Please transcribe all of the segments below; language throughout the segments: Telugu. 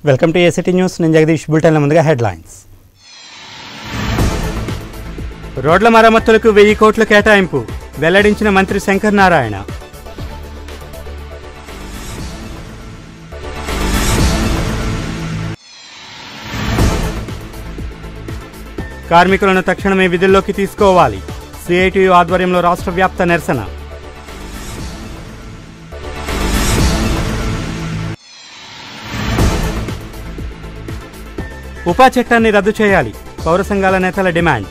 Welcome to ACT news. నేను జగదీష్. బులెటిన్ల ముందుగా హెడ్లైన్స్. రోడ్ల మరమ్మతులకు 1000 కోట్ల కేటాయింపు వెల్లడించిన మంత్రి శంకర్ నారాయణ. కార్మికులను తక్షణమే విధుల్లోకి తీసుకోవాలి. సిఐటియు ఆధ్వర్యంలో రాష్ట్ర వ్యాప్త నిరసన. ఉపా చట్టాన్ని రద్దు చేయాలి. పౌర సంఘాల నేతల డిమాండ్.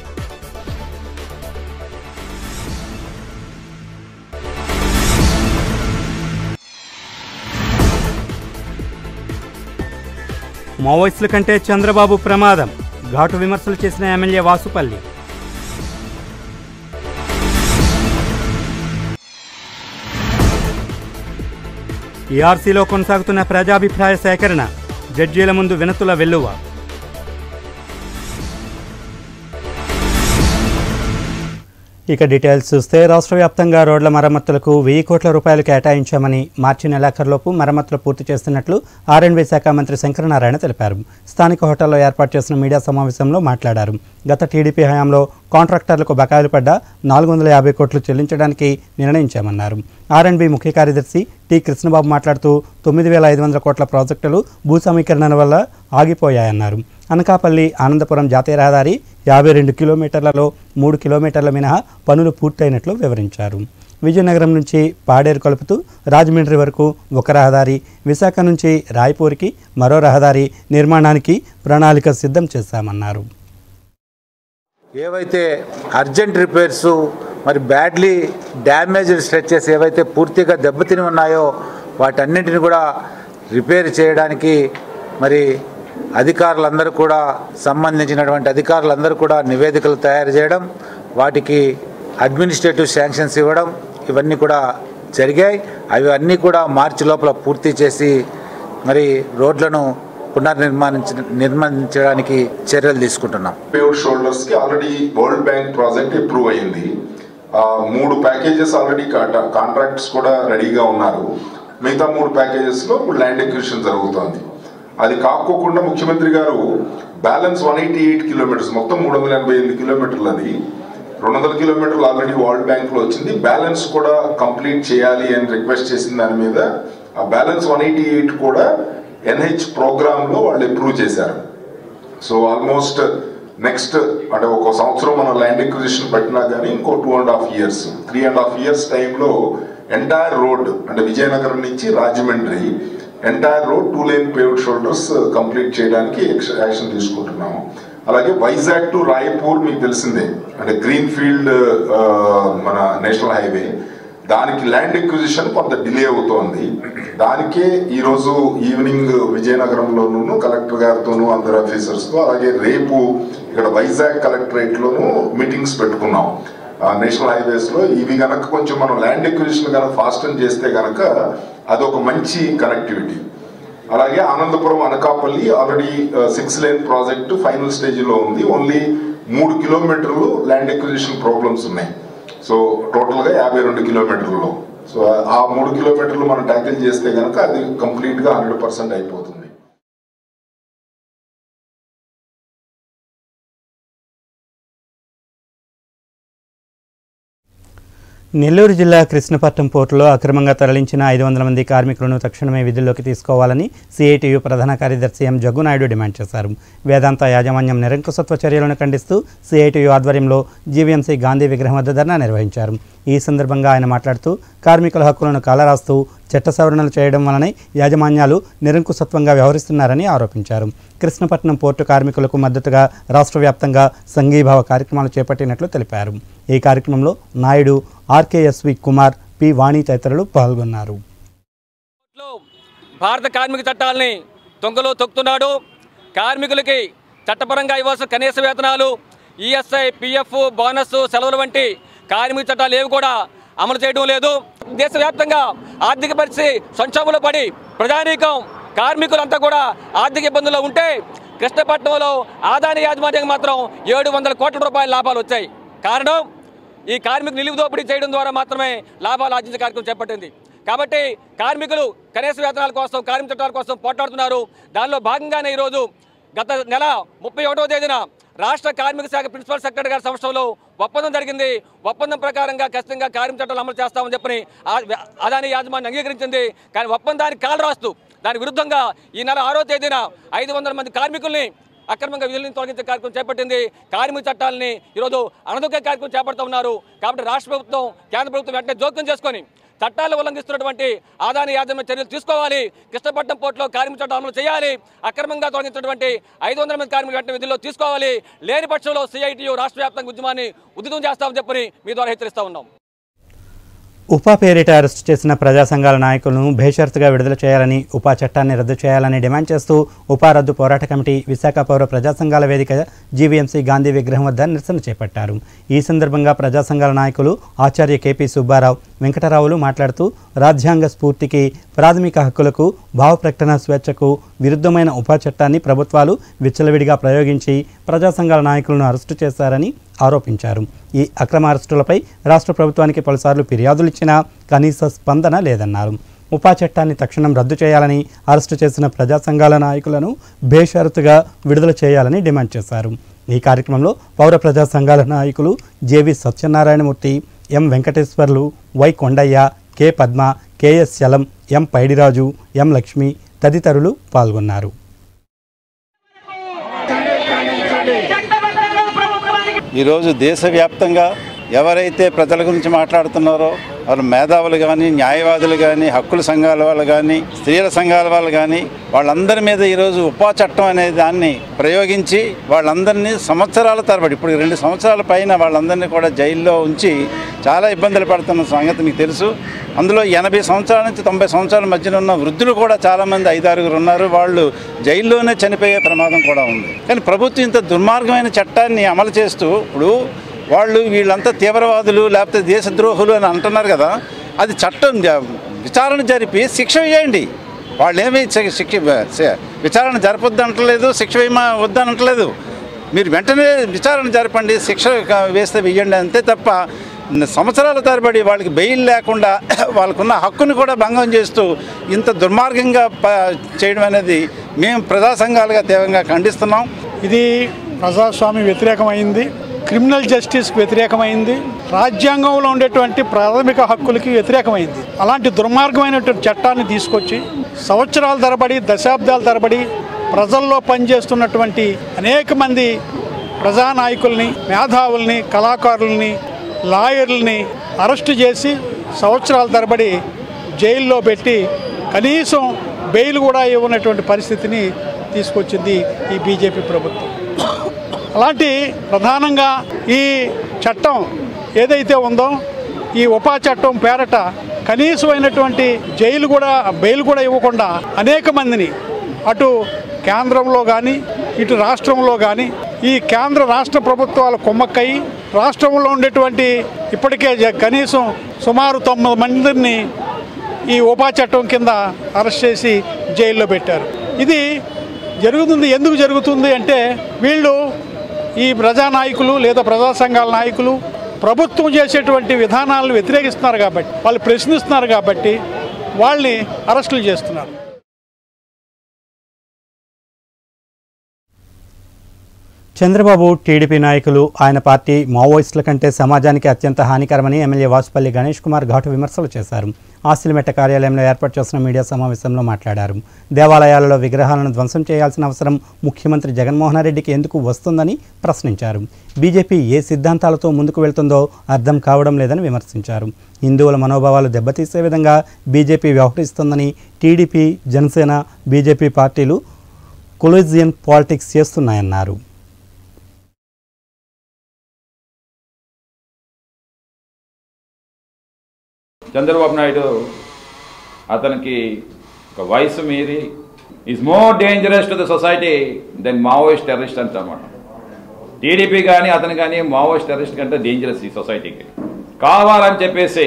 మావోయిస్టుల కంటే చంద్రబాబు ప్రమాదం. ఘాటు విమర్శలు చేసిన ఎమ్మెల్యే వాసుపల్లి. ఈఆర్సీలో కొనసాగుతున్న ప్రజాభిప్రాయ సేకరణ. జడ్జీల ముందు వినతుల వెల్లువ. ఇక డీటెయిల్స్ చూస్తే రాష్ట్ర వ్యాప్తంగా రోడ్ల మరమ్మతులకు 1000 కోట్ల రూపాయలు కేటాయించామని మార్చి నెలాఖరులోపు మరమ్మతులు పూర్తి చేస్తున్నట్లు ఆర్ఎండ్బీ శాఖ మంత్రి శంకర్ నారాయణ తెలిపారు. స్థానిక హోటల్లో ఏర్పాటు చేసిన మీడియా సమావేశంలో మాట్లాడారు. గత టీడీపీ హయాంలో కాంట్రాక్టర్లకు బకాయిలు పడ్డ 450 కోట్లు చెల్లించడానికి నిర్ణయించామన్నారు. ఆర్ఎండ్బీ ముఖ్య కార్యదర్శి టి కృష్ణబాబు మాట్లాడుతూ 9500 కోట్ల ప్రాజెక్టులు భూ సమీకరణ వల్ల ఆగిపోయాయన్నారు. అనకాపల్లి ఆనందపురం జాతీయ రహదారి 52 కిలోమీటర్లలో 3 కిలోమీటర్ల మినహా పనులు పూర్తయినట్లు వివరించారు. విజయనగరం నుంచి పాడేరు కలుపుతూ రాజమండ్రి వరకు ఒక రహదారి, విశాఖ నుంచి రాయ్పూర్కి మరో రహదారి నిర్మాణానికి ప్రణాళిక సిద్ధం చేశామన్నారు. ఏవైతే అర్జెంట్ రిపేర్స్ మరి బ్యాడ్లీ డ్యామేజ్డ్ స్ట్రెచెస్ ఏవైతే పూర్తిగా దెబ్బతిని ఉన్నాయో వాటన్నింటిని కూడా రిపేర్ చేయడానికి మరి అధికారులందరూ కూడా సంబంధించినటువంటి అధికారులందరూ కూడా నివేదికలు తయారు చేయడం, వాటికి అడ్మినిస్ట్రేటివ్ శాంక్షన్స్ ఇవ్వడం ఇవన్నీ కూడా జరిగాయి. అవి అన్నీ కూడా మార్చి లోపల పూర్తి చేసి మరి రోడ్లను నిర్మించడానికి చర్యలు తీసుకుంటున్నాం. పేవ్డ్ షోల్డర్స్ కి already world bank project approve అయింది. 3 ప్యాకేజెస్ ఆల్రెడీ కాంట్రాక్ట్స్ కూడా రెడీగా ఉన్నారు. మిగతా 3 ప్యాకేజెస్ లో ల్యాండ్ ఎక్విజిషన్ జరుగుతోంది. అది కాకోకుండా ముఖ్యమంత్రి గారు బ్యాలెన్స్ 188 కిలోమీటర్స్, మొత్తం 388 కిలోమీటర్లు, అది 200 కిలోమీటర్లు ఆల్రెడీ వరల్డ్ బ్యాంక్ లో వచ్చింది. బ్యాలెన్స్ కూడా కంప్లీట్ చేయాలి అని రిక్వెస్ట్ చేసిన దాని మీద ఆ బ్యాలెన్స్ 188 కూడా ఎన్హెచ్ ప్రోగ్రామ్ లో వాళ్ళు అప్రూవ్ చేశారు. సో ఆల్మోస్ట్ నెక్స్ట్ అంటే ఒక సంవత్సరం మనం ల్యాండ్ ఎక్విజిషన్ పెట్టినా కానీ ఇంకో 2.5 years 3.5 years టైంలో ఎంటైర్ రోడ్ అంటే విజయనగరం నుంచి Rajahmundry entire road 2 lane paved shoulders complete చేయడానికి యాక్షన్ తీసుకుంటున్నాము. అలాగే వైజాగ్ టు రాయ్పూర్ మీకు తెలిసిందే, అంటే గ్రీన్ ఫీల్డ్ మన నేషనల్ హైవే, దానికి ల్యాండ్ ఎక్విజిషన్ కొంత డిలే అవుతోంది. దానికే ఈరోజు ఈవినింగ్ విజయనగరంలోనూ కలెక్టర్ గారితోనూ అందరు ఆఫీసర్స్తో, అలాగే రేపు ఇక్కడ వైజాగ్ కలెక్టరేట్లోనూ మీటింగ్స్ పెట్టుకున్నాం. నేషనల్ హైవేస్ లో ఇవి కనుక కొంచెం మనం ల్యాండ్ ఎక్విజిషన్ కనుక ఫాస్ట్ చేస్తే కనుక అదొక మంచి కనెక్టివిటీ. అలాగే Anandapuram Anakapalli already 6 lane project final stage లో ఉంది. ఓన్లీ 3 కిలోమీటర్లు ల్యాండ్ ఎక్విజిషన్ ప్రాబ్లమ్స్ ఉన్నాయి. సో టోటల్ గా 52 కిలోమీటర్లు. సో ఆ 3 కిలోమీటర్లు మనం ట్యాకిల్ చేస్తే కనుక అది కంప్లీట్ గా 100% అయిపోతుంది. నెల్లూరు జిల్లా కృష్ణపట్నం పోర్టులో అక్రమంగా తరలించిన 500 మంది కార్మికులను తక్షణమే విధుల్లోకి తీసుకోవాలని సిఐటియు ప్రధాన కార్యదర్శి ఎం జగ్గునాయుడు డిమాండ్ చేశారు. వేదాంత యాజమాన్యం నిరంకుశత్వ చర్యలను ఖండిస్తూ సిఐటియు ఆధ్వర్యంలో జీవీఎంసీ గాంధీ విగ్రహం వద్ద ధర్నా నిర్వహించారు. ఈ సందర్భంగా ఆయన మాట్లాడుతూ కార్మికుల హక్కులను కాలరాస్తూ చట్ట సవరణలు చేయడం వలనే యాజమాన్యాలు నిరంకుశత్వంగా వ్యవహరిస్తున్నారని ఆరోపించారు. కృష్ణపట్నం పోర్టు కార్మికులకు మద్దతుగా రాష్ట్ర వ్యాప్తంగా సంఘీభావ కార్యక్రమాలు చేపట్టినట్లు తెలిపారు. ఈ కార్యక్రమంలో నాయుడు, ఆర్కేఎస్వి కుమార్, పి వాణి తదితరులు పాల్గొన్నారు. భారత కార్మిక చట్టాలని తొంగలో తొక్కుతున్నాడు. కార్మికులకి చట్టపరంగా ఇవ్వాల్సిన కనీస వేతనాలు, ఈఎస్ఐ, పిఎఫ్, బోనస్, సెలవులు వంటి కార్మిక చట్టాలు ఏవి కూడా అమలు చేయడం లేదు. దేశవ్యాప్తంగా ఆర్థిక పరిస్థితి సంక్షోభంలో పడి ప్రజానీకం కార్మికులంతా కూడా ఆర్థిక ఇబ్బందుల్లో ఉంటే కృష్ణపట్నంలో ఆదాని యాజమాన్యం మాత్రం 700 కోట్ల రూపాయల లాభాలు వచ్చాయి. కారణం ఈ కార్మికులు నిలువు దోపిడీ చేయడం ద్వారా మాత్రమే లాభాలు ఆర్జించే కార్యక్రమం చేపట్టింది. కాబట్టి కార్మికులు కనీస వేతనాల కోసం కార్మిక చట్టాల కోసం పోట్లాడుతున్నారు. దానిలో భాగంగానే ఈరోజు గత నెల 31వ తేదీన రాష్ట్ర కార్మిక శాఖ ప్రిన్సిపల్ సెక్రటరీ గారి సమక్షంలో ఒప్పందం జరిగింది. ఒప్పందం ప్రకారంగా ఖచ్చితంగా కార్మిక చట్టాలు అమలు చేస్తామని చెప్పని అదాని యాజమాన్యం అంగీకరించింది. కానీ ఒప్పందానికి కాలు రాస్తూ దాని విరుద్ధంగా ఈ నెల 6వ తేదీన 500 మంది కార్మికుల్ని అక్రమంగా విధుల నుంచి తొలగించే కార్యక్రమం చేపట్టింది. కార్మిక చట్టాలని ఈరోజు అణదొక్కే కార్యక్రమం చేపడుతూ ఉన్నారు. కాబట్టి రాష్ట్ర ప్రభుత్వం కేంద్ర ప్రభుత్వం వెంటనే జోక్యం చేసుకొని చట్టాలు ఉల్లంఘిస్తున్నటువంటి అదాని యాజమాన్య చర్యలు తీసుకోవాలి. కృష్ణపట్నం పోర్టులో కార్మిక చట్టాలు అమలు చేయాలి. అక్రమంగా తొలగించినటువంటి 500 మంది కార్మికులు వెంటనే విధుల్లో తీసుకోవాలి. లేని పక్షంలో సిఐటియు రాష్ట్ర వ్యాప్తంగా ఉద్యమాన్ని ఉధృతం చేస్తామని చెప్పని మీ ద్వారా హెచ్చరిస్తా ఉన్నాం. ఉపా పేరిట అరెస్టు చేసిన ప్రజా సంఘాల నాయకులను బేషరతుగా విడుదల చేయాలని, ఉపా చట్టాన్ని రద్దు చేయాలని డిమాండ్ చేస్తూ ఉపా రద్దు పోరాట కమిటీ విశాఖ పౌర ప్రజా సంఘాల వేదిక జీవీఎంసీ గాంధీ విగ్రహం వద్ద నిరసన చేపట్టారు. ఈ సందర్భంగా ప్రజా సంఘాల నాయకులు ఆచార్య కేపీ సుబ్బారావు, వెంకటరావులు మాట్లాడుతూ రాజ్యాంగ స్ఫూర్తికి, ప్రాథమిక హక్కులకు, భావ ప్రకటన స్వేచ్ఛకు విరుద్ధమైన ఉపా చట్టాన్ని ప్రభుత్వాలు విచ్చలవిడిగా ప్రయోగించి ప్రజా సంఘాల నాయకులను అరెస్టు చేశారని ఆరోపించారు. ఈ అక్రమ అరెస్టులపై రాష్ట్ర ప్రభుత్వానికి పలుసార్లు ఫిర్యాదులు ఇచ్చినా కనీస స్పందన లేదన్నారు. ఉపా చట్టాన్ని తక్షణం రద్దు చేయాలని, అరెస్టు చేసిన ప్రజా సంఘాల నాయకులను బేషరతుగా విడుదల చేయాలని డిమాండ్ చేశారు. ఈ కార్యక్రమంలో పౌర ప్రజా సంఘాల నాయకులు J V Satyanarayanamurthy, M Venkateswarlu, Y Kondaiah, K Padma, K S Chalam, M Paidiraju, M Lakshmi తదితరులు పాల్గొన్నారు. ఈరోజు దేశవ్యాప్తంగా ఎవరైతే ప్రజల గురించి మాట్లాడుతున్నారో వాళ్ళు మేధావులు కానీ, న్యాయవాదులు కానీ, హక్కుల సంఘాల వాళ్ళు కానీ, స్త్రీల సంఘాల వాళ్ళు కానీ వాళ్ళందరి మీద ఈరోజు ఉపా చట్టం అనే దాన్ని ప్రయోగించి వాళ్ళందరినీ సంవత్సరాల తరబడి, ఇప్పుడు 2 సంవత్సరాల పైన వాళ్ళందరినీ కూడా జైల్లో ఉంచి చాలా ఇబ్బందులు పడుతున్న సంగతి మీకు తెలుసు. అందులో 80 సంవత్సరాల నుంచి 90 సంవత్సరాల మధ్యన ఉన్న వృద్ధులు కూడా చాలామంది 5-6 ఉన్నారు. వాళ్ళు జైల్లోనే చనిపోయే ప్రమాదం కూడా ఉంది. కానీ ప్రభుత్వం ఇంత దుర్మార్గమైన చట్టాన్ని అమలు చేస్తూ ఇప్పుడు వాళ్ళు వీళ్ళంతా తీవ్రవాదులు లేకపోతే దేశద్రోహులు అని అంటున్నారు కదా, అది చట్టం విచారణ జరిపి శిక్ష వేయండి. వాళ్ళు ఏమీ విచారణ జరపొద్దు అంటలేదు, శిక్ష వద్దనట్లేదు. మీరు వెంటనే విచారణ జరపండి, శిక్ష వేస్తే వేయండి అంతే తప్ప సంవత్సరాల తరబడి వాళ్ళకి బెయిల్ లేకుండా వాళ్ళకున్న హక్కుని కూడా భంగం చేస్తూ ఇంత దుర్మార్గంగా చేయడం అనేది మేము ప్రజా సంఘాలుగా తీవ్రంగా ఖండిస్తున్నాం. ఇది ప్రజాస్వామ్య వ్యతిరేకమైంది, క్రిమినల్ జస్టిస్కి వ్యతిరేకమైంది, రాజ్యాంగంలో ఉండేటువంటి ప్రాథమిక హక్కులకి వ్యతిరేకమైంది. అలాంటి దుర్మార్గమైనటువంటి చట్టాన్ని తీసుకొచ్చి సంవత్సరాల తరబడి, దశాబ్దాల తరబడి ప్రజల్లో పనిచేస్తున్నటువంటి అనేక మంది ప్రజానాయకుల్ని, మేధావుల్ని, కళాకారుల్ని, లాయర్లని అరెస్టు చేసి సంవత్సరాల తరబడి జైల్లో పెట్టి కనీసం బెయిల్ కూడా ఇవ్వనటువంటి పరిస్థితిని తీసుకొచ్చింది ఈ బీజేపీ ప్రభుత్వం. అలాంటి ప్రధానంగా ఈ చట్టం ఏదైతే ఉందో ఈ ఉపా చట్టం పేరట కనీసమైనటువంటి బెయిల్ కూడా ఇవ్వకుండా అనేక మందిని అటు కేంద్రంలో కానీ ఇటు రాష్ట్రంలో కానీ ఈ కేంద్ర రాష్ట్ర ప్రభుత్వాల కుమ్మక్కయి రాష్ట్రంలో ఉండేటువంటి ఇప్పటికే కనీసం సుమారు 9 మందిని ఈ ఉపా చట్టం కింద అరెస్ట్ చేసి జైల్లో పెట్టారు. ఇది జరుగుతుంది. ఎందుకు జరుగుతుంది అంటే వీళ్ళు ఈ ప్రజానాయకులు లేదా ప్రజా సంఘాల నాయకులు ప్రభుత్వం చేసేటువంటి విధానాలను వ్యతిరేకిస్తున్నారు కాబట్టి, వాళ్ళు ప్రశ్నిస్తున్నారు కాబట్టి వాళ్ళని అరెస్టులు చేస్తున్నారు. చంద్రబాబు, టీడీపీ నాయకులు, ఆయన పార్టీ మావోయిస్టుల కంటే సమాజానికి అత్యంత హానికరమని ఎమ్మెల్యే వాసుపల్లి గణేష్ కుమార్ ఘాటు విమర్శలు చేశారు. ఆసిలిమెట్ట కార్యాలయంలో ఏర్పాటు చేసిన మీడియా సమావేశంలో మాట్లాడారు. దేవాలయాలలో విగ్రహాలను ధ్వంసం చేయాల్సిన అవసరం ముఖ్యమంత్రి జగన్మోహన్ రెడ్డికి ఎందుకు వస్తుందని ప్రశ్నించారు. బీజేపీ ఏ సిద్ధాంతాలతో ముందుకు వెళ్తుందో అర్థం కావడం లేదని విమర్శించారు. హిందువుల మనోభావాలు దెబ్బతీసే విధంగా బీజేపీ వ్యవహరిస్తోందని, టీడీపీ, జనసేన, బీజేపీ పార్టీలు కొలిజియన్ పాలిటిక్స్ చేస్తున్నాయన్నారు. చంద్రబాబు నాయుడు అతనికి ఒక వయసు మీరి is more dangerous to the society than Maoist terrorist అంత అన్నమాట. టీడీపీ కానీ అతను కానీ మావోయిస్ట్ టెర్రరిస్ట్ కంటే డేంజరస్ ఈ సొసైటీకి. కావాలని చెప్పేసి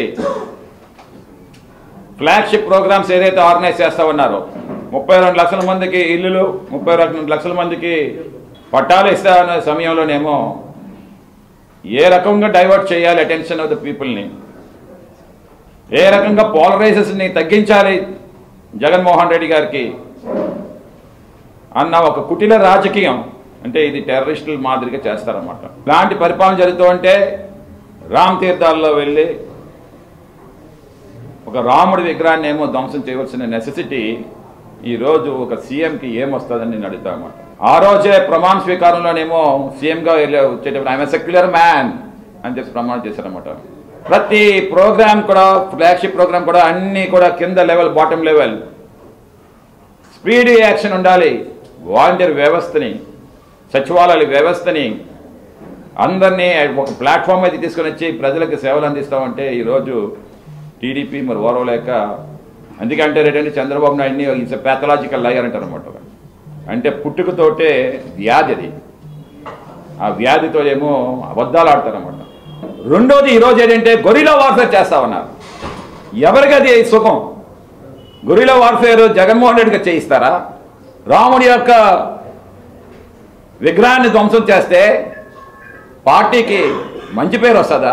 ఫ్లాగ్షిప్ ప్రోగ్రామ్స్ ఏదైతే ఆర్గనైజ్ చేస్తా ఉన్నారో 32 లక్షల మందికి ఇల్లులు, 32 లక్షల మందికి పట్టాలు ఇస్తా ఉన్న సమయంలోనేమో ఏ రకంగా డైవర్ట్ చేయాలి అటెన్షన్ ఆఫ్ ద పీపుల్ని, ఏ రకంగా పోలరైజేషన్ని తగ్గించాలి జగన్మోహన్ రెడ్డి గారికి అన్న ఒక కుటిల రాజకీయం, అంటే ఇది టెర్రరిస్టుల మాదిరిగా చేస్తారన్నమాట. ఇలాంటి పరిపాలన జరుగుతూ ఉంటే రామ్ తీర్థాల్లో వెళ్ళి ఒక రాముడి విగ్రహాన్ని ఏమో ధ్వంసం చేయవలసిన నెసెసిటీ ఈరోజు ఒక సీఎంకి ఏమొస్తుందని నేను అడుగుతానమాట. ఆ రోజే ప్రమాణ స్వీకారంలోనేమో సీఎంగా వచ్చేటప్పుడు ఐఎమ్ సెక్యులర్ మ్యాన్ అని చెప్పి ప్రమాణం చేశారన్నమాట. ప్రతి ప్రోగ్రామ్ కూడా, ఫ్లాగ్షిప్ ప్రోగ్రామ్ కూడా అన్నీ కూడా కింద level, bottom level speed action ఉండాలి. వాలంటీర్ వ్యవస్థని, సచివాలయ వ్యవస్థని అందరినీ ఒక ప్లాట్ఫామ్ అయితే తీసుకొని వచ్చి ప్రజలకు సేవలు అందిస్తామంటే ఈరోజు టీడీపీ మరి ఓరవలేక, అందుకంటే ఏంటంటే చంద్రబాబు నాయుడిని ఈజ్ ప్యాథలాజికల్ లయర్ అంటారు అనమాట. అంటే పుట్టుకతోటే వ్యాధి అది, ఆ వ్యాధితో ఏమో అబద్ధాలు ఆడతారన్నమాట. రెండోది ఈరోజు ఏంటంటే గొరిలా వార్ఫేర్ చేస్తా ఉన్నారు. ఎవరికి అది సుఖం? గొరిలా వార్ఫేర్ జగన్మోహన్ రెడ్డిగా చేయిస్తారా? రాముడి యొక్క విగ్రహాన్ని ధ్వంసం చేస్తే పార్టీకి మంచి పేరు వస్తుందా?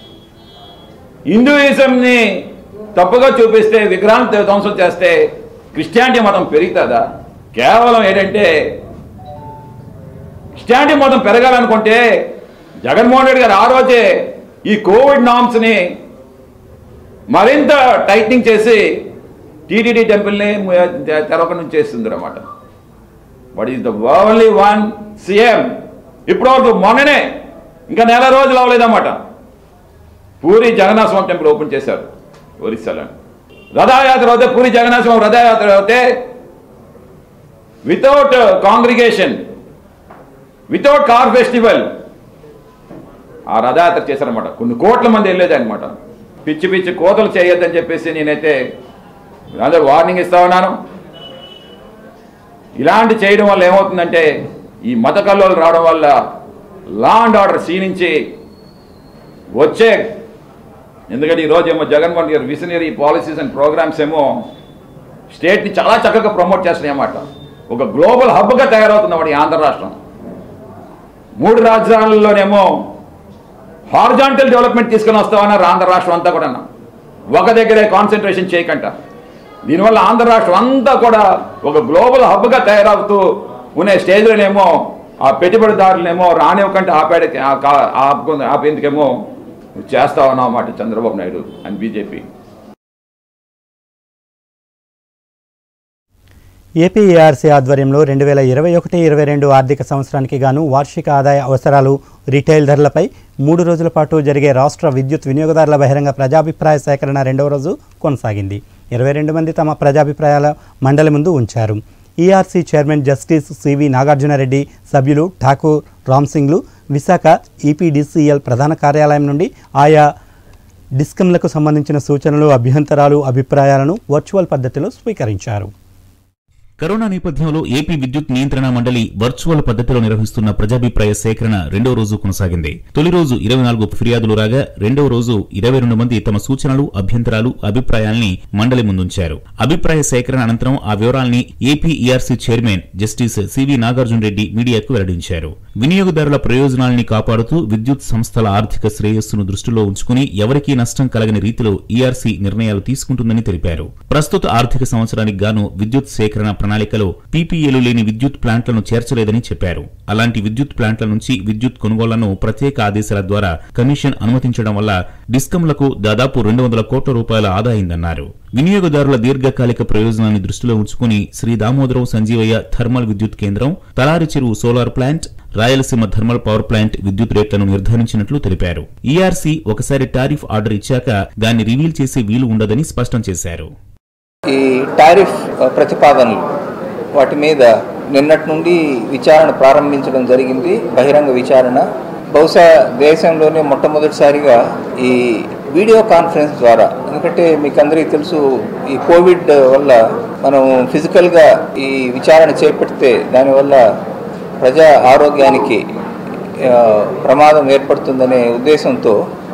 హిందూయిజంని తప్పుగా చూపిస్తే, విగ్రహాన్ని ధ్వంసం చేస్తే క్రిస్టియానిటీ మతం పెరుగుతుందా? కేవలం ఏంటంటే క్రిస్టియానిటీ మతం పెరగాలనుకుంటే జగన్మోహన్ రెడ్డి గారు ఆ రోజే ఈ కోవిడ్ నామ్స్ని మరింత టైట్నింగ్ చేసి టీటీడీ టెంపుల్ని తెరవకుండా చేస్తుంది అన్నమాట. What is the only one CM ఇప్పటివరకు, మొన్ననే ఇంకా నెల రోజులు అవ్వలేదన్నమాట, పూరి జగన్నాథ స్వామి టెంపుల్ ఓపెన్ చేశారు ఒరిస్సాలో. రథయాత్ర అవుతే, పూరి జగన్నాథ స్వామి రథయాత్ర అవుతే without congregation, without car festival ఆ రథయాత్ర చేశారనమాట. కొన్ని కోట్ల మంది వెళ్ళేది అనమాట. పిచ్చి పిచ్చి కోతలు చేయొద్దని చెప్పేసి నేనైతే అందరూ వార్నింగ్ ఇస్తా ఉన్నాను. ఇలాంటి చేయడం వల్ల ఏమవుతుందంటే ఈ మత కల్లోలు రావడం వల్ల లా అండ్ ఆర్డర్ క్షీణించి వచ్చే, ఎందుకంటే ఈరోజు ఏమో జగన్మోహన్ గారు విజనరీ పాలసీస్ అండ్ ప్రోగ్రామ్స్ ఏమో స్టేట్ని చాలా చక్కగా ప్రమోట్ చేస్తున్నాయి అన్నమాట. ఒక గ్లోబల్ హబ్గా తయారవుతుంది అన్నమాట ఈ ఆంధ్ర రాష్ట్రం. 3 రాజధానుల్లోనేమో హారిజాంటల్ డెవలప్మెంట్ తీసుకుని వస్తామన్నారు ఆంధ్ర రాష్ట్రం అంతా కూడా. ఒక దగ్గరే కాన్సన్ట్రేషన్ చేయకంట. దీనివల్ల ఆంధ్ర రాష్ట్రం అంతా కూడా ఒక గ్లోబల్ హబ్గా తయారవుతూ ఉన్న స్టేజ్లోనేమో ఆ పెట్టుబడిదారులనేమో రానివ్వకంటే ఆపేందుకేమో చేస్తా ఉన్నామన్నమాట Chandrababu Naidu and BJP. A P A R C ఆధ్వర్యంలో 2021-22 ఆర్థిక సంవత్సరానికి గాను వార్షిక ఆదాయ అవసరాలు, రీటైల్ ధరలపై 3 రోజుల పాటు జరిగే రాష్ట్ర విద్యుత్ వినియోగదారుల బహిరంగ ప్రజాభిప్రాయ సేకరణ 2వ రోజు కొనసాగింది. 22 మంది తమ ప్రజాభిప్రాయాల మండలి ముందు ఉంచారు. E R C chairman justice C V Nagarjunareddy, సభ్యులు ఠాకూర్ రామ్సింగ్లు విశాఖ ఈపీడీసీఎల్ ప్రధాన కార్యాలయం నుండి ఆయా డిస్కంలకు సంబంధించిన సూచనలు, అభ్యంతరాలు, అభిప్రాయాలను వర్చువల్ పద్ధతిలో స్వీకరించారు. కరోనా నేపథ్యంలో ఏపీ విద్యుత్ నియంత్రణ మండలి వర్చువల్ పద్ధతిలో నిర్వహిస్తున్న ప్రజాభిప్రాయ సేకరణ 2వ రోజు కొనసాగింది. తొలి రోజు 24 ఫిర్యాదులు రాగా, 2వ రోజు 22 మంది తమ సూచనలు, అభ్యంతరాలు, అభిప్రాయాల్ని మండలి ముందుంచారు. అభిప్రాయ సేకరణ అనంతరం ఆ వివరాల్ని A P E R C chairman justice C V Nagarjuna Reddy మీడియాకు వెల్లడించారు. వినియోగదారుల ప్రయోజనాల్ని కాపాడుతూ విద్యుత్ సంస్థల ఆర్థిక శ్రేయస్సును దృష్టిలో ఉంచుకుని ఎవరికీ నష్టం కలగని రీతిలో ఈఆర్సీ నిర్ణయాలు తీసుకుంటుందని తెలిపారు. ప్రస్తుత ఆర్థిక సంవత్సరానికి గాను విద్యుత్ సేకరణ ప్రణాళికలో పీపీఏలు లేని విద్యుత్ ప్లాంట్లను చేర్చలేదని చెప్పారు. అలాంటి విద్యుత్ ప్లాంట్ల నుంచి విద్యుత్ కొనుగోళ్లను ప్రత్యేక ఆదేశాల ద్వారా కమిషన్ అనుమతించడం వల్ల డిస్కంలకు దాదాపు 200 కోట్ల రూపాయల ఆదా అయిందన్నారు. వినియోగదారుల దీర్ఘకాలిక ప్రయోజనాన్ని దృష్టిలో ఉంచుకుని శ్రీ దామోదరం సంజీవయ్య థర్మల్ విద్యుత్ కేంద్రం, Talari Cheruvu solar plant, Rayalaseema thermal power plant విద్యుత్ రేట్లను నిర్ధారించినట్లు తెలిపారు. ఈఆర్సీ ఒకసారి టారిఫ్ ఆర్డర్ ఇచ్చాక దాన్ని రివీల్ చేసే వీలు ఉండదని స్పష్టం చేశారు. ఈ టారిఫ్ ప్రతిపాదనలు వాటి మీద నిన్నటి నుండి విచారణ ప్రారంభించడం జరిగింది, బహిరంగ విచారణ. బహుశా దేశంలోనే మొట్టమొదటిసారిగా ఈ వీడియో కాన్ఫరెన్స్ ద్వారా, ఎందుకంటే మీకు అందరికీ తెలుసు ఈ కోవిడ్ వల్ల మనం ఫిజికల్గా ఈ విచారణ చేపడితే దానివల్ల ప్రజా ఆరోగ్యానికి ప్రమాదం ఏర్పడుతుందనే ఉద్దేశంతో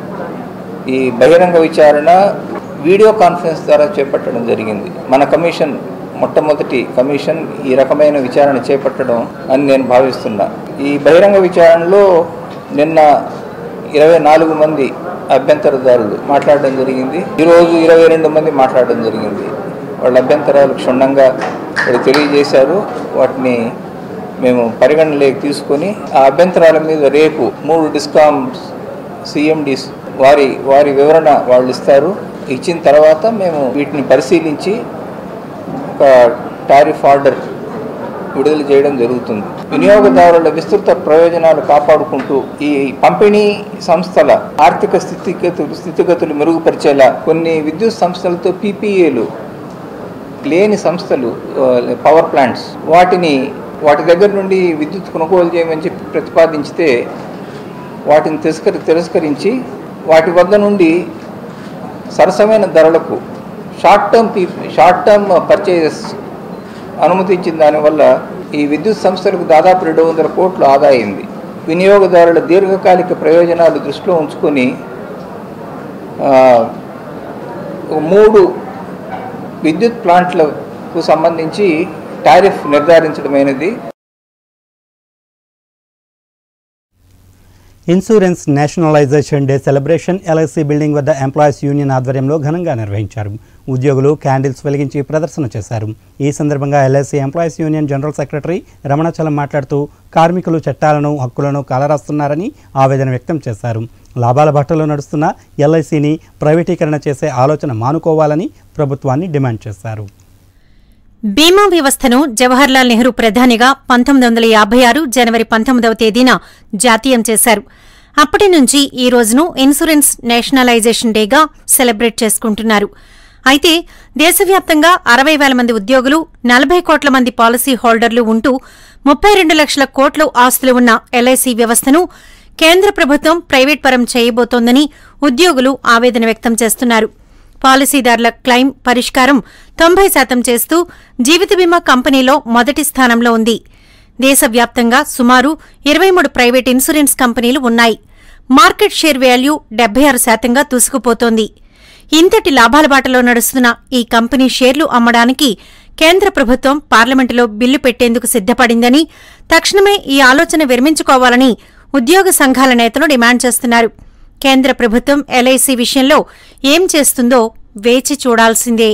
ఈ బహిరంగ విచారణ వీడియో కాన్ఫరెన్స్ ద్వారా చేపట్టడం జరిగింది. మన కమిషన్ మొట్టమొదటి కమిషన్ ఈ రకమైన విచారణ చేపట్టడం అని నేను భావిస్తున్నా. ఈ బహిరంగ విచారణలో నిన్న 24 మంది అభ్యంతరదారులు మాట్లాడడం జరిగింది. ఈరోజు 22 మంది మాట్లాడడం జరిగింది. వాళ్ళ అభ్యంతరాలు క్షుణ్ణంగా వాళ్ళు తెలియజేశారు. వాటిని మేము పరిగణనలోకి తీసుకొని ఆ అభ్యంతరాల మీద రేపు 3 డిస్కామ్స్ సిఎండీస్ వారి వివరణ వాళ్ళు ఇస్తారు. ఇచ్చిన తర్వాత మేము వీటిని పరిశీలించి ఒక టారిఫ్ ఆర్డర్ విడుదల చేయడం జరుగుతుంది. వినియోగదారుల విస్తృత ప్రయోజనాలు కాపాడుకుంటూ ఈ పంపిణీ సంస్థల ఆర్థిక స్థితిగతులు మెరుగుపరిచేలా కొన్ని విద్యుత్ సంస్థలతో పీపీఏలు లేని సంస్థలు, పవర్ ప్లాంట్స్, వాటి దగ్గర నుండి విద్యుత్ కొనుగోలు చేయమని చెప్పి ప్రతిపాదించితే వాటిని తిరస్కరించి వాటి వద్ద నుండి సరసమైన ధరలకు షార్ట్ టర్మ్ పర్చేజెస్ అనుమతించిన దానివల్ల ఈ విద్యుత్ సంస్థలకు దాదాపు 200 కోట్ల ఆదా అయింది. వినియోగదారుల దీర్ఘకాలిక ప్రయోజనాలు దృష్టిలో ఉంచుకొని 3 విద్యుత్ ప్లాంట్లకు సంబంధించి టారిఫ్ నిర్ధారించడమైనది. Insurance nationalization day celebration L I C building వద్ద ఎంప్లాయీస్ యూనియన్ ఆధ్వర్యంలో ఘనంగా నిర్వహించారు. ఉద్యోగులు క్యాండిల్స్ వెలిగించి ప్రదర్శన చేశారు. ఈ సందర్భంగా L I C employees union general secretary Ramanachalam మాట్లాడుతూ కార్మికులు చట్టాలను, హక్కులను కాలరాస్తున్నారని ఆవేదన వ్యక్తం చేశారు. లాభాల బాటలో నడుస్తున్న ఎల్ఐసిని ప్రైవేటీకరణ చేసే ఆలోచన మానుకోవాలని ప్రభుత్వాన్ని డిమాండ్ చేశారు. బీమా వ్యవస్థను జవహర్లాల్ నెహ్రూ ప్రధానిగా 1956 జనవరి 19వ తేదీన జాతీయం చేశారు. అప్పటి నుంచి ఈ రోజును ఇన్సూరెన్స్ నేషనలైజేషన్ డేగా సెలబ్రేట్ చేసుకుంటున్నారు. అయితే దేశవ్యాప్తంగా 60,000 మంది ఉద్యోగులు, 40 కోట్ల మంది పాలసీ హోల్డర్లు ఉంటూ 32 లక్షల కోట్ల ఆస్తులు ఉన్న ఎల్ఐసి వ్యవస్థను కేంద్ర ప్రభుత్వం ప్రైవేట్ పరం చేయబోతోందని ఉద్యోగులు ఆవేదన వ్యక్తం చేస్తున్నారు. పాలసీదారుల క్లెయిమ్ పరిష్కారం 90% చేస్తూ జీవిత బీమా కంపెనీలో మొదటి స్థానంలో ఉంది. దేశవ్యాప్తంగా సుమారు 23 ప్రైవేట్ ఇన్సూరెన్స్ కంపెనీలు ఉన్నాయి. మార్కెట్ షేర్ వాల్యూ 76%గా దూసుకుపోతోంది. ఇంతటి లాభాల బాటలో నడుస్తున్న ఈ కంపెనీ షేర్లు అమ్మడానికి కేంద్ర ప్రభుత్వం పార్లమెంటులో బిల్లు పెట్టేందుకు సిద్ధపడిందని, తక్షణమే ఈ ఆలోచన విరమించుకోవాలని ఉద్యోగ సంఘాల నేతలు డిమాండ్ చేస్తున్నారు. కేంద్ర ప్రభుత్వం ఎల్ఐసి విషయంలో ఏం చేస్తుందో వేచి చూడాల్సిందే.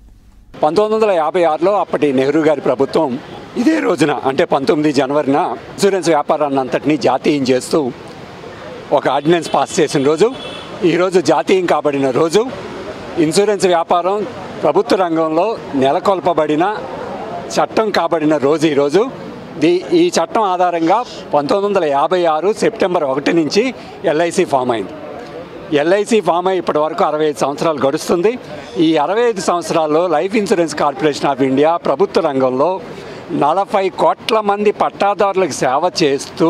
1956లో అప్పటి నెహ్రూ గారి ప్రభుత్వం ఇదే రోజున అంటే 19 జనవరిన ఇన్సూరెన్స్ వ్యాపారాన్ని అంతటినీ జాతీయం చేస్తూ ఒక ఆర్డినెన్స్ పాస్ చేసిన రోజు. ఈరోజు జాతీయం కాబడిన రోజు. ఇన్సూరెన్స్ వ్యాపారం ప్రభుత్వ రంగంలో నెలకొల్పబడిన చట్టం కాబడిన రోజు ఈరోజు. ఈ చట్టం ఆధారంగా 1956 సెప్టెంబర్ 1 నుంచి ఎల్ఐసి ఫామ్ అయింది. ఎల్ఐసి ఫామ్ అయ్యి ఇప్పటి వరకు 65 సంవత్సరాలు గడుస్తుంది. ఈ 65 సంవత్సరాల్లో life insurance corporation of India ప్రభుత్వ రంగంలో 40 కోట్ల మంది పట్టాదారులకు సేవ చేస్తూ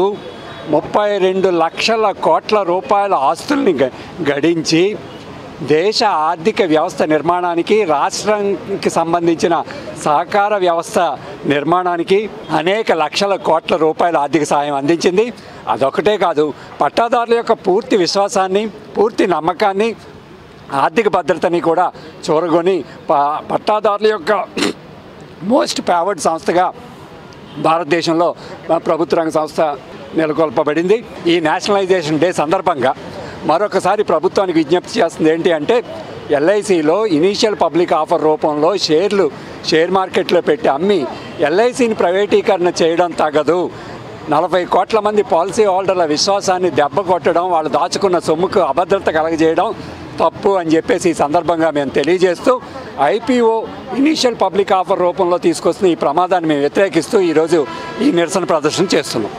32 లక్షల కోట్ల రూపాయల ఆస్తుల్ని గడించి దేశ ఆర్థిక వ్యవస్థ నిర్మాణానికి, రాష్ట్రానికి సంబంధించిన సహకార వ్యవస్థ నిర్మాణానికి అనేక లక్షల కోట్ల రూపాయల ఆర్థిక సాయం అందించింది. అదొకటే కాదు, పట్టాదారుల యొక్క పూర్తి విశ్వాసాన్ని, పూర్తి నమ్మకాన్ని, ఆర్థిక భద్రతని కూడా చూరగొని పట్టాదారుల యొక్క మోస్ట్ ఫేవర్డ్ సంస్థగా భారతదేశంలో ప్రభుత్వ రంగ సంస్థ నెలకొల్పబడింది. ఈ నేషనలైజేషన్ డే సందర్భంగా మరొకసారి ప్రభుత్వానికి విజ్ఞప్తి చేస్తుంది ఏంటి అంటే, ఎల్ఐసిలో ఇనీషియల్ పబ్లిక్ ఆఫర్ రూపంలో షేర్ మార్కెట్లో పెట్టి అమ్మి ఎల్ఐసిని ప్రైవేటీకరణ చేయడం తగదు. 40 కోట్ల మంది పాలసీ హోల్డర్ల విశ్వాసాన్ని దెబ్బ కొట్టడం, వాళ్ళు దాచుకున్న సొమ్ముకు అభద్రత కలగజేయడం తప్పు అని చెప్పేసి ఈ సందర్భంగా మేము తెలియజేస్తూ ఐపీఓ ఇనీషియల్ పబ్లిక్ ఆఫర్ రూపంలో తీసుకొస్తున్న ఈ ప్రమాదాన్ని మేము వ్యతిరేకిస్తూ ఈరోజు ఈ నిరసన ప్రదర్శన చేస్తున్నాం.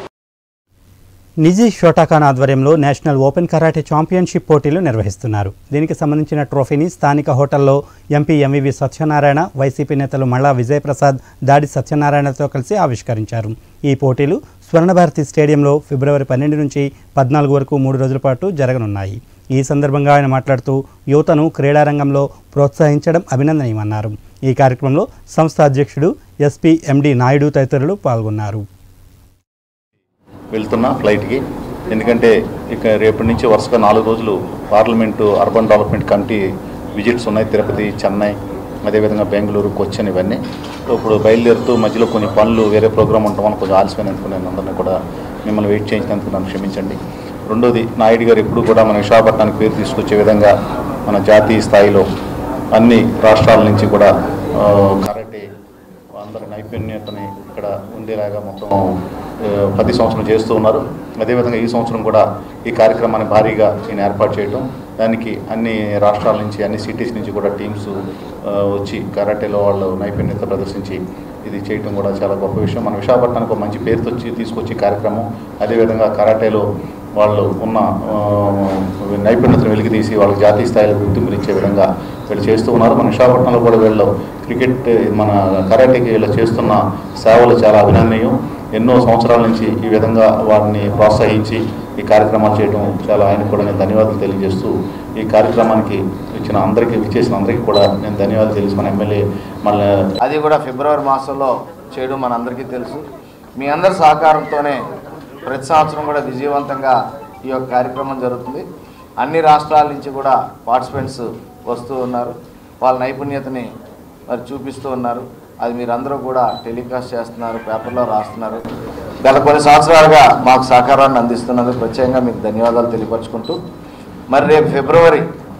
నిజీ షోటాఖాన్ ఆధ్వర్యంలో నేషనల్ ఓపెన్ కరాటే ఛాంపియన్షిప్ పోటీలు నిర్వహిస్తున్నారు. దీనికి సంబంధించిన ట్రోఫీని స్థానిక హోటల్లో ఎంపీ ఎంవివి సత్యనారాయణ, వైసీపీ నేతలు మళ్ళా విజయప్రసాద్, దాడి సత్యనారాయణతో కలిసి ఆవిష్కరించారు. ఈ పోటీలు స్వర్ణభారతి స్టేడియంలో ఫిబ్రవరి 12 నుంచి 14 వరకు 3 రోజుల పాటు జరగనున్నాయి. ఈ సందర్భంగా ఆయన మాట్లాడుతూ యువతను క్రీడారంగంలో ప్రోత్సహించడం అభినందనీయమన్నారు. ఈ కార్యక్రమంలో సంస్థ అధ్యక్షుడు ఎస్పీ ఎండి నాయుడు తదితరులు పాల్గొన్నారు. వెళ్తున్నా ఫ్లైట్కి, ఎందుకంటే ఇక రేపటి నుంచి వరుసగా 4 రోజులు parliament urban development committee visits ఉన్నాయి. తిరుపతి, చెన్నై, అదేవిధంగా బెంగళూరు, కొచ్చిన్ ఇవన్నీ. ఇప్పుడు బయలుదేరుతూ మధ్యలో కొన్ని పనులు, వేరే ప్రోగ్రామ్ ఉండటం వల్ల కొంచెం ఆలస్యమైనందుకు నేను అందరినీ కూడా మిమ్మల్ని వెయిట్ చేయించినందుకు నన్ను క్షమించండి. రెండోది నాయుడు గారు ఎప్పుడు కూడా మన విశాఖపట్నానికి పేరు తీసుకొచ్చే విధంగా మన జాతీయ స్థాయిలో అన్ని రాష్ట్రాల నుంచి కూడా కరాటే అందరి నైపుణ్యతని ఇక్కడ ఉండేలాగా మొత్తం ప్రతి సంవత్సరం చేస్తూ ఉన్నారు. అదేవిధంగా ఈ సంవత్సరం కూడా ఈ కార్యక్రమాన్ని భారీగా ఈయన ఏర్పాటు చేయడం, దానికి అన్ని రాష్ట్రాల నుంచి అన్ని సిటీస్ నుంచి కూడా టీమ్స్ వచ్చి కరాటేలో వాళ్ళు నైపుణ్యత ప్రదర్శించి ఇది చేయడం కూడా చాలా గొప్ప విషయం. మన విశాఖపట్నానికి ఒక మంచి పేరుతో తీసుకొచ్చే కార్యక్రమం. అదేవిధంగా కరాటేలో వాళ్ళు ఉన్న నైపుణ్యతను వెలికితీసి వాళ్ళకి జాతీయ స్థాయిలో గుర్తింపునిచ్చే విధంగా వీళ్ళు చేస్తూ ఉన్నారు. మన విశాఖపట్నంలో కూడా వీళ్ళు క్రికెట్ మన కరాటేకి వీళ్ళు చేస్తున్న సేవలు చాలా అభినందనీయం. ఎన్నో సంవత్సరాల నుంచి ఈ విధంగా వారిని ప్రోత్సహించి ఈ కార్యక్రమాలు చేయడం చాలా ఆయనకు కూడా నేను ధన్యవాదాలు తెలియజేస్తూ ఈ కార్యక్రమానికి ఇచ్చిన అందరికీ విచ్చేసిన అందరికీ కూడా నేను ధన్యవాదాలు తెలిసి మన ఎమ్మెల్యే మళ్ళీ అది కూడా ఫిబ్రవరి మాసంలో చేయడం మనందరికీ తెలుసు. మీ అందరి సహకారంతోనే ప్రతి సంవత్సరం కూడా విజయవంతంగా ఈ యొక్క కార్యక్రమం జరుగుతుంది. అన్ని రాష్ట్రాల నుంచి కూడా పార్టిసిపెంట్స్ వస్తూ ఉన్నారు, వాళ్ళ నైపుణ్యతని మరి చూపిస్తూ ఉన్నారు. అది మీరందరూ కూడా టెలికాస్ట్ చేస్తున్నారు, పేపర్లో రాస్తున్నారు. గత కొన్ని సంవత్సరాలుగా మాకు సహకారాన్ని అందిస్తున్నందుకు ప్రత్యేకంగా మీకు ధన్యవాదాలు తెలియపరుచుకుంటూ మరి రేపు ఫిబ్రవరి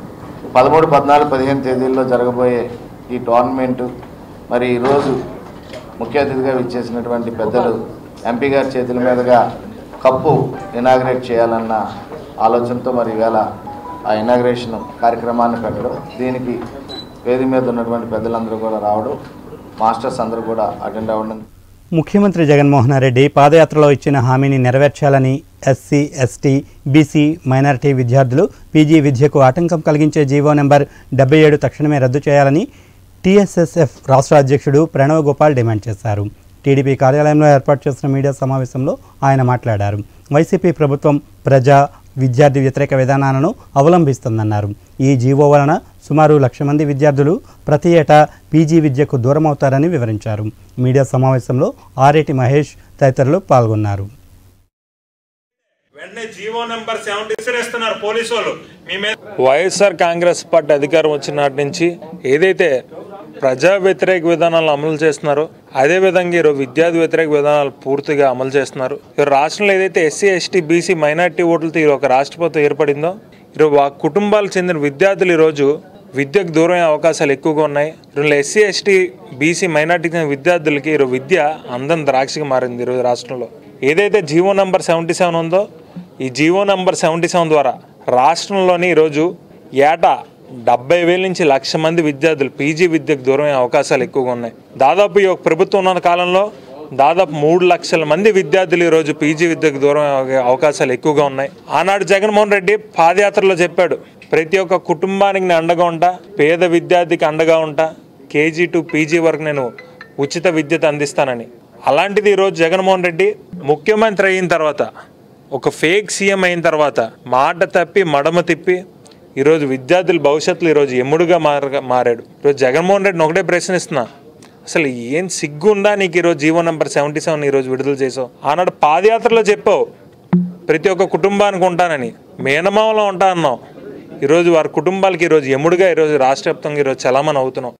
13, 14, 15 తేదీల్లో జరగబోయే ఈ టోర్నమెంటు మరి ఈరోజు ముఖ్య అతిథిగా విచ్చేసినటువంటి పెద్దలు ఎంపీ గారి చేతుల మీదుగా కప్పు ఇనాగ్రేట్ చేయాలన్న ఆలోచనతో మరి ఇవాళ ఆ ఇనాగ్రేషన్ కార్యక్రమాన్ని పెట్టడం, దీనికి వేదిక మీద ఉన్నటువంటి పెద్దలందరూ కూడా రావడం, మాస్టర్స్ అందరూ కూడా అటెండ్ అవ్వడం. ముఖ్యమంత్రి జగన్మోహన్ రెడ్డి పాదయాత్రలో ఇచ్చిన హామీని నెరవేర్చాలని ఎస్సీ, ఎస్టీ, బీసీ, మైనారిటీ విద్యార్థులు పీజీ విద్యకు ఆటంకం కలిగించే జీవో నెంబర్ 77 తక్షణమే రద్దు చేయాలని టీఎస్ఎస్ఎఫ్ రాష్ట్ర అధ్యక్షుడు ప్రణవ్ గోపాల్ డిమాండ్ చేశారు. టీడీపీ కార్యాలయంలో ఏర్పాటు చేసిన మీడియా సమావేశంలో ఆయన మాట్లాడారు. వైసీపీ ప్రభుత్వం ప్రజా విద్యార్థి వ్యతిరేక విధానాలను అవలంబిస్తుందన్నారు. ఈ జీవో వలన సుమారు 1,00,000 మంది విద్యార్థులు ప్రతి ఏటా పీజీ విద్యకు దూరమవుతారని వివరించారు. మీడియా సమావేశంలో ఆరేటి మహేష్ తదితరులు పాల్గొన్నారు. వైఎస్ఆర్ కాంగ్రెస్ పార్టీ అధికారం వచ్చిన నాటి నుంచి ఏదైతే ప్రజా వ్యతిరేక విధానాలను అమలు చేస్తున్నారో అదేవిధంగా ఈరోజు విద్యార్థి వ్యతిరేక విధానాలు పూర్తిగా అమలు చేస్తున్నారు. రాష్ట్రంలో ఏదైతే ఎస్సీ, ఎస్టీ, బీసీ, మైనార్టీ ఓట్లతో ఈరోజు ఒక రాష్ట్ర ప్రభుత్వం ఏర్పడిందో ఈరోజు ఆ కుటుంబాలకు చెందిన విద్యార్థులు ఈరోజు విద్యకు దూరమయ్యే అవకాశాలు ఎక్కువగా ఉన్నాయి. ఈరోజు ఎస్సీ, ఎస్టీ, బీసీ, మైనార్టీకి చెందిన విద్యార్థులకి ఈరోజు విద్య అందం ద్రాక్షగా మారింది. ఈరోజు రాష్ట్రంలో ఏదైతే జీవో నెంబర్ 77 ఉందో ఈ జీవో నెంబర్ 77 ద్వారా రాష్ట్రంలోని ఈరోజు ఏటా 70,000 నుంచి 1,00,000 మంది విద్యార్థులు పీజీ విద్యకు దూరమయ్యే అవకాశాలు ఎక్కువగా ఉన్నాయి. దాదాపు ఈ ప్రభుత్వం ఉన్న కాలంలో దాదాపు 3,00,000 మంది విద్యార్థులు ఈరోజు పీజీ విద్యకు దూరం అయ్యే అవకాశాలు ఎక్కువగా ఉన్నాయి. ఆనాడు జగన్మోహన్ రెడ్డి పాదయాత్రలో చెప్పాడు, ప్రతి ఒక్క కుటుంబానికి నేను అండగా ఉంటా, పేద విద్యార్థికి అండగా ఉంటా, కేజీ టు పీజీ వరకు నేను ఉచిత విద్యత అందిస్తానని. అలాంటిది ఈరోజు జగన్మోహన్ రెడ్డి ముఖ్యమంత్రి అయిన తర్వాత ఒక ఫేక్ సీఎం అయిన తర్వాత మాట తప్పి మడమ తిప్పి ఈరోజు విద్యార్థుల భవిష్యత్తులో ఈరోజు ఎముడుగా మారాడు. ఈరోజు జగన్మోహన్ రెడ్డిని ఒకటే ప్రశ్నిస్తున్నా, అసలు ఏం సిగ్గుందా నీకు ఈరోజు జీవో నెంబర్ 77 ఈరోజు విడుదల చేసావు? ఆనాడు పాదయాత్రలో చెప్పావు ప్రతి ఒక్క కుటుంబానికి ఉంటానని, మేనమామలో ఉంటా అన్నావు. ఈరోజు వారి కుటుంబాలకి ఈరోజు ఎముడుగా ఈరోజు రాష్ట్ర వ్యాప్తంగా ఈరోజు చలామణి అవుతున్నావు.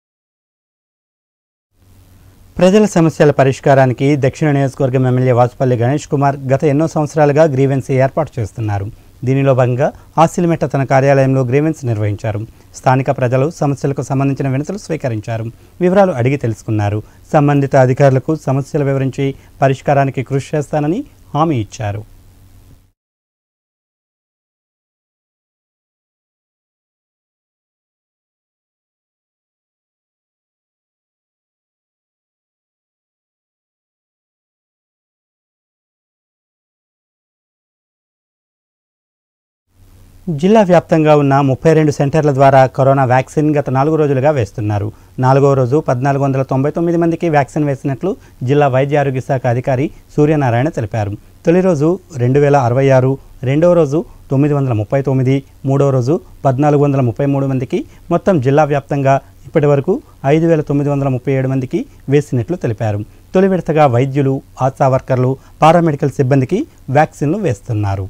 ప్రజల సమస్యల పరిష్కారానికి దక్షిణ నియోజకవర్గం ఎమ్మెల్యే వాసుపల్లి గణేష్ కుమార్ గత ఎన్నో సంవత్సరాలుగా గ్రీవెన్సీ ఏర్పాటు చేస్తున్నారు. దీనిలో భాగంగా ఆసిలిమెట్ట తన కార్యాలయంలో గ్రీవెన్స్ నిర్వహించారు. స్థానిక ప్రజలు సమస్యలకు సంబంధించిన వినతులు స్వీకరించారు, వివరాలు అడిగి తెలుసుకున్నారు. సంబంధిత అధికారులకు సమస్యలు వివరించి పరిష్కారానికి కృషి చేస్తానని హామీ ఇచ్చారు. జిల్లా వ్యాప్తంగా ఉన్న 32 సెంటర్ల ద్వారా కరోనా వ్యాక్సిన్ గత 4 రోజులుగా వేస్తున్నారు. 4వ రోజు 1,499 మందికి వ్యాక్సిన్ వేసినట్లు జిల్లా వైద్య ఆరోగ్య శాఖ అధికారి సూర్యనారాయణ తెలిపారు. తొలి రోజు 2,066, రెండవ రోజు 939, మూడవ రోజు 1,433 మందికి, మొత్తం జిల్లా వ్యాప్తంగా ఇప్పటి వరకు 5,937 మందికి వేసినట్లు తెలిపారు. తొలి విడతగా వైద్యులు, ఆశా వర్కర్లు, పారామెడికల్ సిబ్బందికి వ్యాక్సిన్లు వేస్తున్నారు.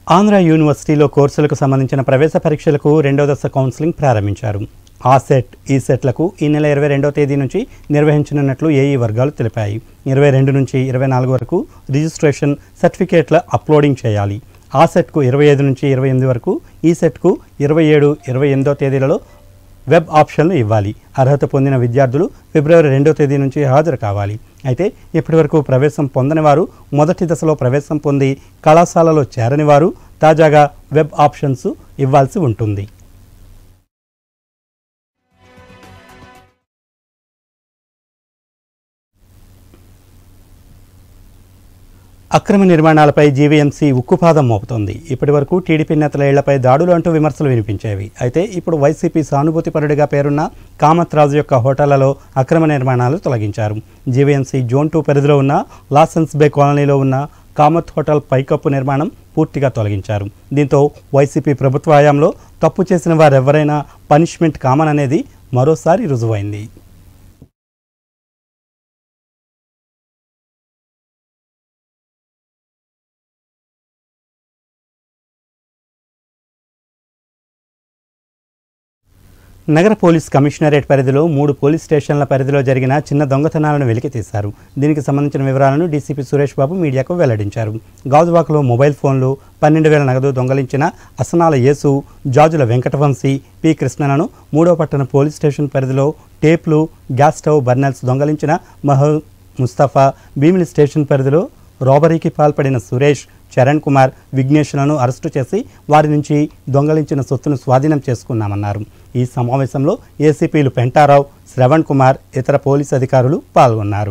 ఆంధ్ర యూనివర్సిటీలో కోర్సులకు సంబంధించిన ప్రవేశ పరీక్షలకు 2వ దశ కౌన్సిలింగ్ ప్రారంభించారు. ఆసెట్, ఈసెట్లకు ఈ నెల 22వ తేదీ నుంచి నిర్వహించనున్నట్లు ఏఈ వర్గాలు తెలిపాయి. 22 నుంచి 24 వరకు రిజిస్ట్రేషన్ సర్టిఫికేట్ల అప్లోడింగ్ చేయాలి. ఆసెట్కు 25 నుంచి 28 వరకు, ఈసెట్కు 27, 28వ తేదీలలో వెబ్ ఆప్షన్లు ఇవ్వాలి. అర్హత పొందిన విద్యార్థులు ఫిబ్రవరి 2వ తేదీ నుంచి హాజరు కావాలి. అయితే ఇప్పటివరకు ప్రవేశం పొందని వారు, మొదటి దశలో ప్రవేశం పొంది కళాశాలలో చేరని వారు తాజాగా వెబ్ ఆప్షన్స్ ఇవ్వాల్సి ఉంటుంది. అక్రమ నిర్మాణాలపై జీవీఎంసీ ఉక్కుపాదం మోపుతోంది. ఇప్పటివరకు టీడీపీ నేతల ఇళ్లపై దాడులు అంటూ విమర్శలు వినిపించేవి. అయితే ఇప్పుడు వైసీపీ సానుభూతిపరుడిగా పేరున్న కామత్ రాజు యొక్క హోటళ్లలో అక్రమ నిర్మాణాలు తొలగించారు. జీవీఎంసీ జోన్ 2 పరిధిలో ఉన్న లాసెన్స్ బే కాలనీలో ఉన్న కామత్ హోటల్ పైకప్పు నిర్మాణం పూర్తిగా తొలగించారు. దీంతో వైసీపీ ప్రభుత్వ హయాంలో తప్పు చేసిన వారెవరైనా పనిష్మెంట్ కామన్ అనేది మరోసారి రుజువైంది. నగర పోలీస్ కమిషనరేట్ పరిధిలో 3 పోలీస్ స్టేషన్ల పరిధిలో జరిగిన చిన్న దొంగతనాలను వెలికితీశారు. దీనికి సంబంధించిన వివరాలను డీసీపీ సురేష్ బాబు మీడియాకు వెల్లడించారు. గాజువాకలో మొబైల్ ఫోన్లు, 12,000 నగదు దొంగలించిన అసనాల యేసు, జాజుల వెంకటవంశీ, పి కృష్ణలను 3వ పట్టణ పోలీస్ స్టేషన్ పరిధిలో టేప్లు, గ్యాస్ స్టవ్ బర్నర్స్ దొంగలించిన ముస్తఫా, భీమిలి స్టేషన్ పరిధిలో రాబరీకి పాల్పడిన సురేష్, చరణ్ కుమార్, విఘ్నేష్లను అరెస్టు చేసి వారి నుంచి దొంగలించిన సొత్తును స్వాధీనం చేసుకున్నామన్నారు. ఈ సమావేశంలో ఏసీపీలు పెంటారావు, శ్రవణ్ కుమార్, ఇతర పోలీసు అధికారులు పాల్గొన్నారు.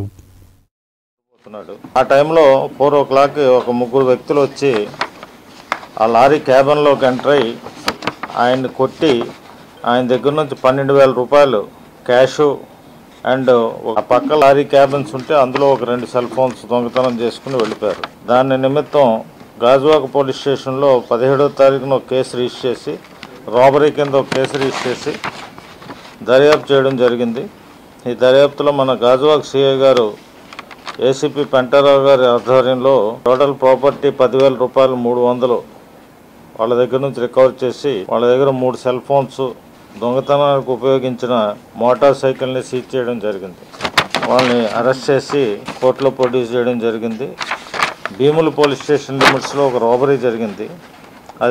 ఆ టైంలో 4 o'clock ఒక 3 వ్యక్తులు వచ్చి ఆ లారీ క్యాబిన్లోకి ఎంటర్ అయ్యి ఆయన్ని కొట్టి ఆయన దగ్గర నుంచి 12,000 రూపాయలు క్యాషు అండ్ ఆ పక్క లారీ క్యాబిన్స్ ఉంటే అందులో ఒక 2 సెల్ ఫోన్స్ దొంగతనం చేసుకుని వెళ్ళిపోయారు. దాని నిమిత్తం గాజువాక పోలీస్ స్టేషన్లో 17వ తారీఖున ఒక కేసు రిజిస్టర్ చేసి, రాబరీ కింద ఒక కేసు రిజిస్టర్ చేసి దర్యాప్తు చేయడం జరిగింది. ఈ దర్యాప్తులో మన గాజువాక సిఐ గారు, ఏసీపీ పెంటారావు గారి ఆధ్వర్యంలో టోటల్ ప్రాపర్టీ 10,000 రూపాయలు 300 వాళ్ళ దగ్గర నుంచి రికవర్ చేసి, వాళ్ళ దగ్గర 3 సెల్ ఫోన్స్, దొంగతనానికి ఉపయోగించిన మోటార్ సైకిల్ని సీజ్ చేయడం జరిగింది. వాళ్ళని అరెస్ట్ చేసి కోర్టులో ప్రొడ్యూస్ చేయడం జరిగింది. భీముల పోలీస్ స్టేషన్ లిమిట్స్లో ఒక రాబరీ జరిగింది. అది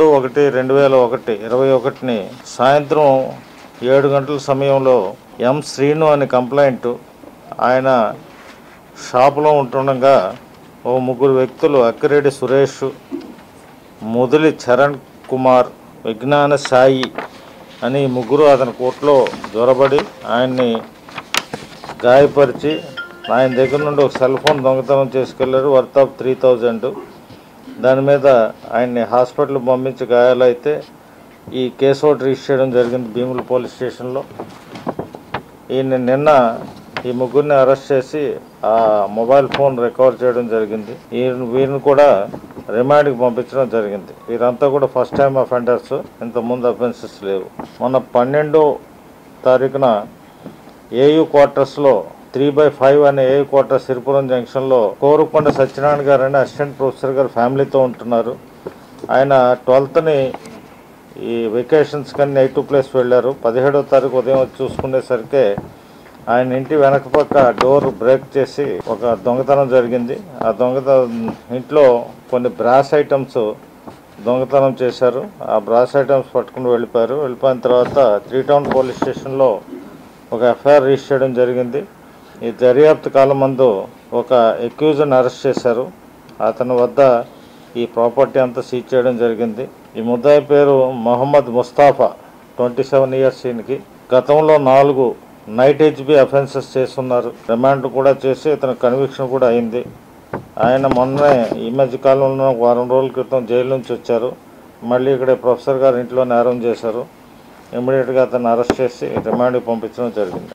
13/1/2021 సాయంత్రం 7 గంటల సమయంలో ఎం శ్రీను అనే కంప్లైంట్ ఆయన షాపులో ఉంటుండగా ఓ 3 వ్యక్తులు అక్కిరెడ్డి సురేష్, ముదిలి చరణ్ కుమార్, విజ్ఞాన సాయి అని 3 అతని కోర్టులో జొరబడి ఆయన్ని గాయపరిచి ఆయన దగ్గర నుండి ఒక సెల్ ఫోన్ దొంగతనం చేసుకెళ్లారు, వర్త్ ఆఫ్ 3,000. దాని మీద ఆయన్ని హాస్పిటల్కి పంపించి గాయాలైతే ఈ కేసు ఒకటి రిజిస్టర్ చేయడం జరిగింది భీముల పోలీస్ స్టేషన్లో. ఈయన నిన్న ఈ 3 అరెస్ట్ చేసి ఆ మొబైల్ ఫోన్ రికవర్ చేయడం జరిగింది. వీరిని కూడా రిమాండ్కి పంపించడం జరిగింది. వీరంతా కూడా ఫస్ట్ టైం అఫెండర్స్, ఇంతకుముందు అఫెన్సెస్ లేవు. మొన్న 12వ తారీఖున ఏయూ క్వార్టర్స్లో 3/5 అనే ఏయూ క్వార్టర్స్ సిరిపురం జంక్షన్లో కోరుకొండ సత్యనారాయణ గారు అని అసిస్టెంట్ ప్రొఫెసర్ గారు ఫ్యామిలీతో ఉంటున్నారు. ఆయన 12th ఈ వెకేషన్స్ కానీ నైట్ ప్లేస్ వెళ్ళారు. 17వ తారీఖు ఉదయం వచ్చి చూసుకునేసరికి ఆయన ఇంటి వెనక పక్క డోర్ బ్రేక్ చేసి ఒక దొంగతనం జరిగింది. ఆ ఇంట్లో కొన్ని బ్రాస్ ఐటమ్స్ దొంగతనం చేశారు. ఆ బ్రాస్ ఐటమ్స్ పట్టుకుని వెళ్ళిపోయారు. వెళ్ళిపోయిన తర్వాత 3 Town పోలీస్ స్టేషన్లో ఒక ఎఫ్ఐఆర్ రిజిస్టర్ చేయడం జరిగింది. ఈ దర్యాప్తు కాలం మందు ఒక అక్యూజ్ని అరెస్ట్ చేశారు. అతని వద్ద ఈ ప్రాపర్టీ అంతా సీజ్ చేయడం జరిగింది. ఈ ముద్దాయి పేరు మొహమ్మద్ ముస్తాఫా, 27 years. ఈయనకి గతంలో 4 నైట్ హెచ్బి అఫెన్సెస్ చేస్తున్నారు. రిమాండ్ కూడా చేసి ఇతని కన్విక్షన్ కూడా అయింది. ఆయన మొన్నే ఈ మధ్య కాలంలో 1 వారం రోజుల క్రితం జైలు నుంచి వచ్చారు. మళ్ళీ ఇక్కడ ప్రొఫెసర్ గారు ఇంట్లో నేరం చేశారు. ఇమ్మీడియట్గా అతన్ని అరెస్ట్ చేసి రిమాండ్కి పంపించడం జరిగింది.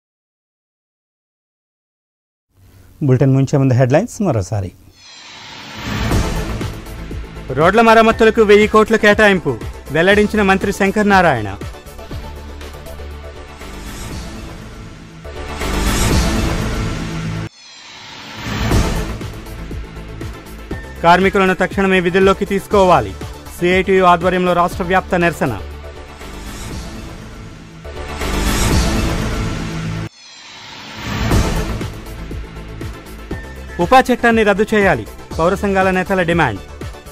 బులెటిన్ ముంచే ముందు హెడ్లైన్స్ మరోసారి. రోడ్ల మరమ్మతులకు 1000 కోట్ల కేటాయింపు వెల్లడించిన మంత్రి శంకర్ నారాయణ. కార్మికులను తక్షణమే విధుల్లోకి తీసుకోవాలి. సిఐటియు ఆధ్వర్యంలో రాష్ట్ర వ్యాప్త నిరసన. ఉపా చట్టాన్ని రద్దు చేయాలి. పౌర సంఘాల నేతల డిమాండ్.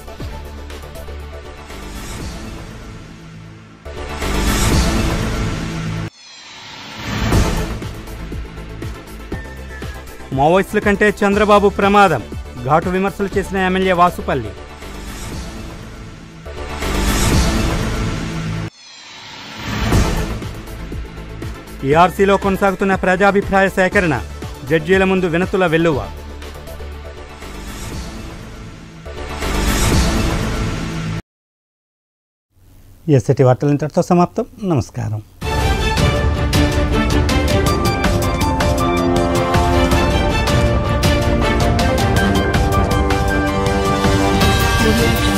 మావోయిస్టుల కంటే చంద్రబాబు ప్రమాదం. ఘాటు విమర్శలు చేసిన ఎమ్మెల్యే వాసుపల్లి. ఈఆర్సీలో కొనసాగుతున్న ప్రజాభిప్రాయ సేకరణ. జడ్జీల ముందు వినతుల వెల్లువ. ఎస్ఐటి వార్తలు ఇంతటితో సమాప్తం. నమస్కారం.